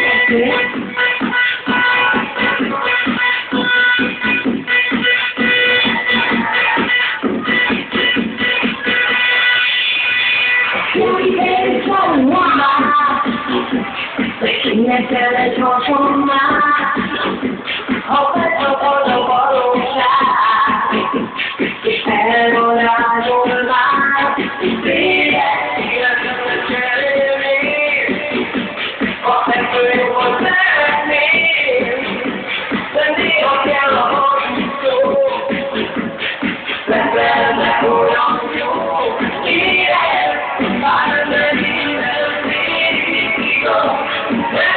Niente ciò somma, ho perso dopo volontà, spero la giornata, dire ho sempre un po' per me, per Dio che lo voglio, per prendere un più, dire, farmi divertire.